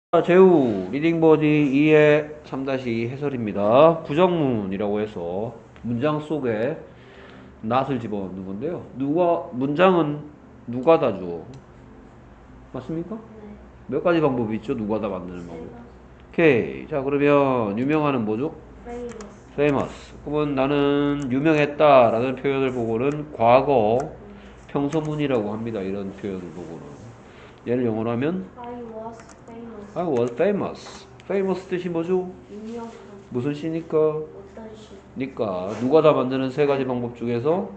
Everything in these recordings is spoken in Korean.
제우 리딩버디 2의 3-2 해설입니다. 부정문이라고 해서 문장 속에 not을 집어넣는 건데요. 문장은 누가다죠. 맞습니까? 네. 몇 가지 방법이 있죠? 누가다 만드는 방법. famous. 오케이. 자, 그러면 유명한은 뭐죠? famous. 그러면 나는 유명했다라는 표현을 보고는 과거 평서문이라고 합니다. 이런 표현을 보고는. 얘를 영어로 하면 I was famous. I was famous. famous 뜻이 뭐죠? 유명한. 무슨 시니까? 어떤 시? 니까 누가 다 만드는 세 가지 방법 중에서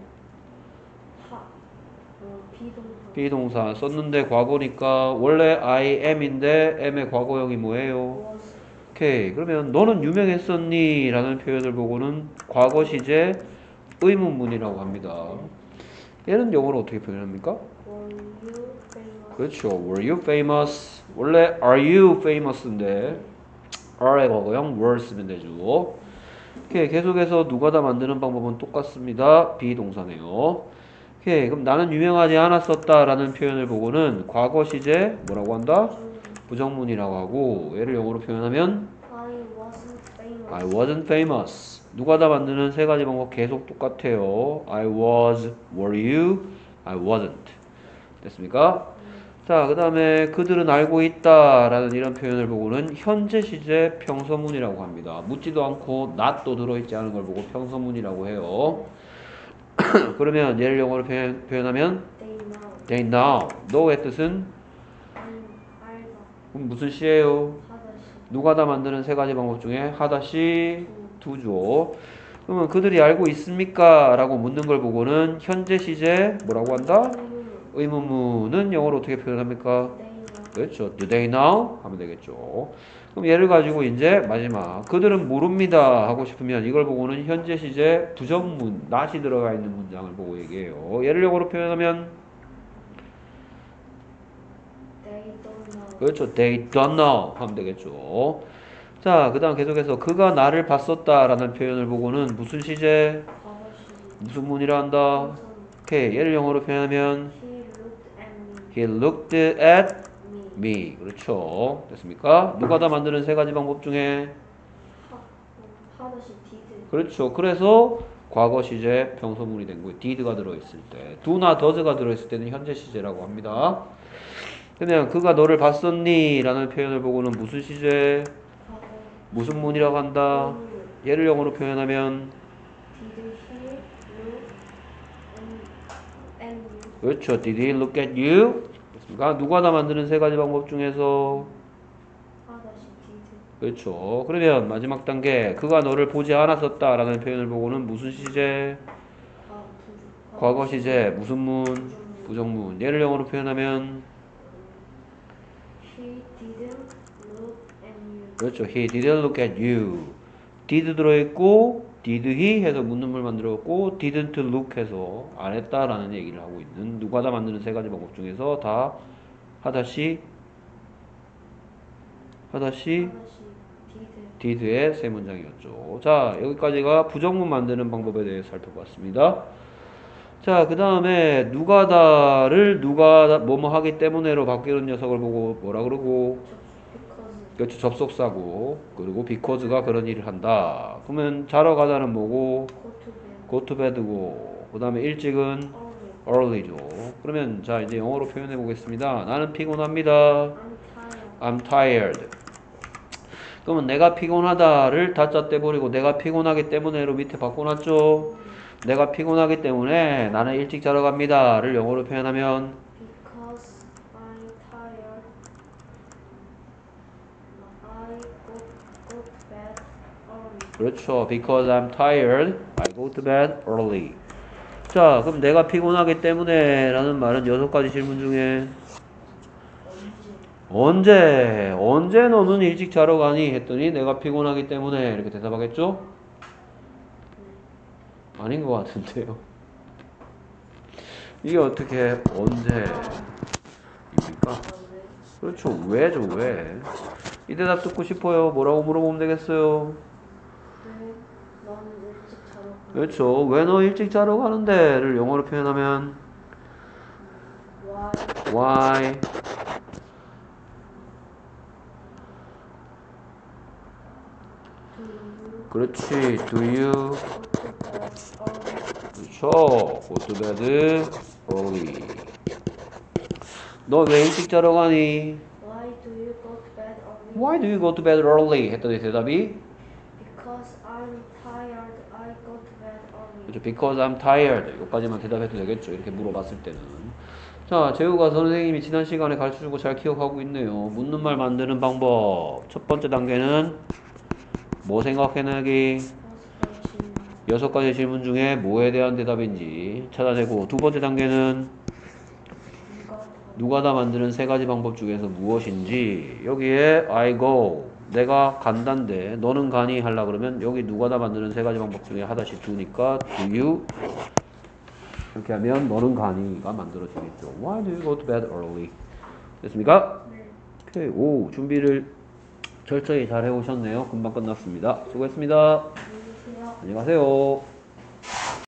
비동사. 비동사 썼는데 과거니까 원래 I am인데 am의 과거형이 뭐예요? was. 오케이. 그러면 너는 유명했었니? 라는 표현을 보고는 과거 시제 의문문이라고 합니다. 얘는 영어로 어떻게 표현합니까? Were you famous? 그렇죠. Were you famous? 원래 are you famous인데 are의 과거형 were 쓰면 되죠. 오케이. 계속해서 누가 다 만드는 방법은 똑같습니다. 비동사네요. 오케이. 그럼 나는 유명하지 않았었다 라는 표현을 보고는 과거 시제 뭐라고 한다? 부정문이라고 하고 얘를 영어로 표현하면 I wasn't famous. I wasn't famous. 누가 다 만드는 세 가지 방법 계속 똑같아요. I was, were you, I wasn't. 됐습니까? 자, 그 다음에 그들은 알고 있다 라는 이런 표현을 보고는 현재 시제 평서문이라고 합니다. 묻지도 않고 not도 들어있지 않은 걸 보고 평서문이라고 해요. 그러면 얘를 영어로 표현하면 They know. they know. know의 뜻은 알다. 그럼 무슨 시예요? 하다시. 누가 다 만드는 세 가지 방법 중에 하다시 두죠. 그러면 그들이 알고 있습니까? 라고 묻는 걸 보고는 현재 시제 뭐라고 한다? 의문문은 영어로 어떻게 표현합니까? They know. 그렇죠. Do they know? 하면 되겠죠. 그럼 얘를 가지고 이제 마지막 그들은 모릅니다 하고 싶으면 이걸 보고는 현재 시제 부정문 not이 들어가 있는 문장을 보고 얘기해요. 얘를 영어로 표현하면 They don't know. 그렇죠. They don't know 하면 되겠죠. 자, 그 다음 계속해서 그가 나를 봤었다라는 표현을 보고는 무슨 시제? 과거시. 무슨 문이라 한다? 우선 오케이. 얘를 영어로 표현하면 he looked at He looked me. at me. me. 그렇죠. 됐습니까? 누가 다 만드는 세 가지 방법 중에 하다시 did. 그렇죠. 그래서 과거 시제 평소문이 된 거예요. did가 들어있을 때. do나 does가 들어있을 때는 현재 시제라고 합니다. 그냥 그가 너를 봤었니? 라는 표현을 보고는 무슨 시제? 과거. 무슨 문이라고 한다? 얘를 영어로 표현하면 Did he look at you? 그렇죠. Did he look at you? 됐습니까? 누가 다 만드는 세 가지 방법 중에서 하다시 did. 그렇죠. 그러면 마지막 단계 그가 너를 보지 않았었다 라는 표현을 보고는 무슨 시제? 과거 시제 무슨 문? 부정문. 얘를 영어로 표현하면 He didn't look at you. 그렇죠. He didn't look at you. did 들어있고 did he 해서 묻는 말 만들었고 didn't look 해서 안 했다라는 얘기를 하고 있는 누가 다 만드는 세 가지 방법 중에서 다 하다시 하다시 did. did의 세 문장이었죠. 자, 여기까지가 부정문 만드는 방법에 대해 살펴봤습니다. 자, 그 다음에 누가다를 누가 뭐뭐 하기 때문에로 바뀌는 녀석을 보고 뭐라 그러고 Because. 그렇죠. 접속사고 그리고 because가 그런 일을 한다. 그러면 자러 가다는 뭐고 Go to bed. go to bed고 그 다음에 일찍은 Early. early죠. 그러면 자 이제 영어로 표현해 보겠습니다. 나는 피곤합니다. I'm tired. I'm tired. 그러면 내가 피곤하다를 다짜 떼버리고 내가 피곤하기 때문에로 밑에 바꿔놨죠. 내가 피곤하기 때문에 나는 일찍 자러 갑니다를 영어로 표현하면 Because I'm tired. I go to bed early. 그렇죠. Because I'm tired, I go to bed early. 자, 그럼 내가 피곤하기 때문에 라는 말은 6가지 질문 중에 언제 너는 일찍 자러 가니? 했더니 내가 피곤하기 때문에 이렇게 대답하겠죠? 아닌 것 같은데요. 이게 어떻게 언제입니까? 그렇죠. 왜죠, 왜? 이 대답 듣고 싶어요. 뭐라고 물어보면 되겠어요? 왜 너는 일찍 자러 가? 그렇죠. 왜 너 일찍 자러 가는데?를 영어로 표현하면 Why? why 그렇지. Do you? go to bed early? 그렇죠. Go to bed early. 너 왜 일찍 자러 가니? Why do you go to bed early? Why do you go to bed early? 했더니 대답이 Because I'm tired. I go to bed early. 그렇죠. Because I'm tired. 여기까지만 대답해도 되겠죠. 이렇게 물어봤을 때는. 자, 재우가 선생님이 지난 시간에 가르쳐준 거 잘 기억하고 있네요. 묻는 말 만드는 방법. 첫 번째 단계는 뭐 생각해내기? First question. 6가지 질문 중에 뭐에 대한 대답인지 찾아내고, 두 번째 단계는 누가 다 만드는 3가지 방법 중에서 무엇인지. 여기에 I go, 내가 간단데 너는 가니 하려 그러면 여기 누가 다 만드는 3가지 방법 중에 하나씩 두니까 do you 이렇게 하면 너는 가니가 만들어지겠죠. Why do you go to bed early? 됐습니까? 네. 오케이. 오, 준비를 철저히 잘 해오셨네요. 금방 끝났습니다. 수고했습니다. 안녕히 계세요. 안녕히 가세요.